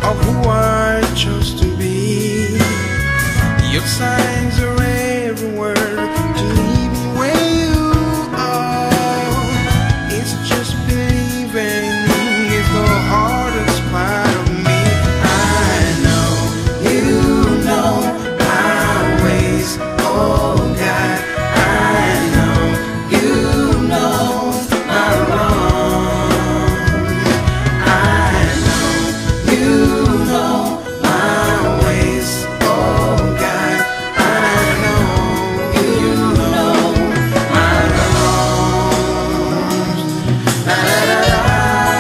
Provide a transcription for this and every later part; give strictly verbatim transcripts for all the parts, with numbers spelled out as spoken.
of who I chose to be. Your signs are everywhere to lead me where you are. It's just believing is the hardest part of me. I know you know my ways, oh God. I know you know my wrong. I know you know my ways, oh God. I know you know my wrongs. La, la, la, la.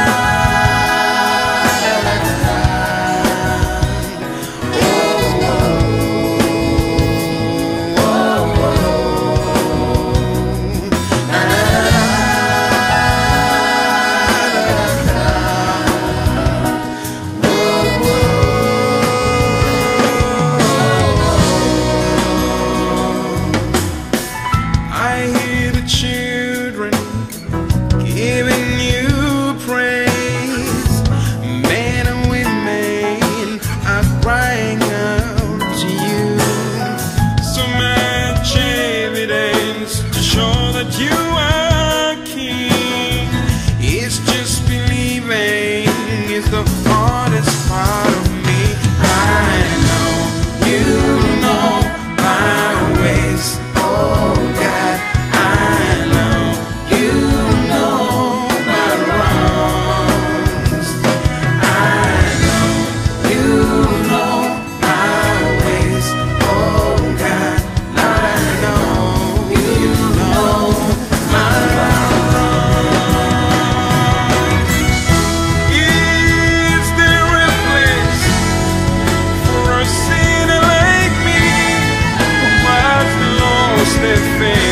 I hear the children giving you praise. Men and women are crying out to you. So much evidence to show that you are king. It's just believing is the hardest part of me. I know you know my ways, oh God. I know you know my wrongs. I know you know my ways, oh God. Lord, I know you know my wrongs. Is there a place for a sinner like me who was lost and failed?